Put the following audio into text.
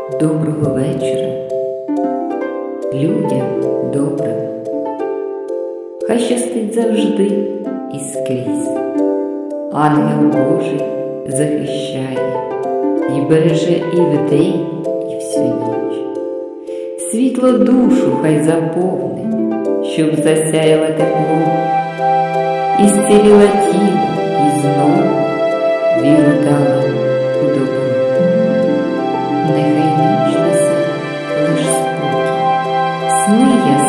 Доброго вечора людям добрим. Хай щастить завжди і скрізь. Ангел Божий захищає і береже і вдень, і всю ніч. Світло душу хай заповнить, щоб засяяло тепло, і зціліло тіло, і знову віру дала у добро. Нехай ніч несе лиш спокій, сни ясні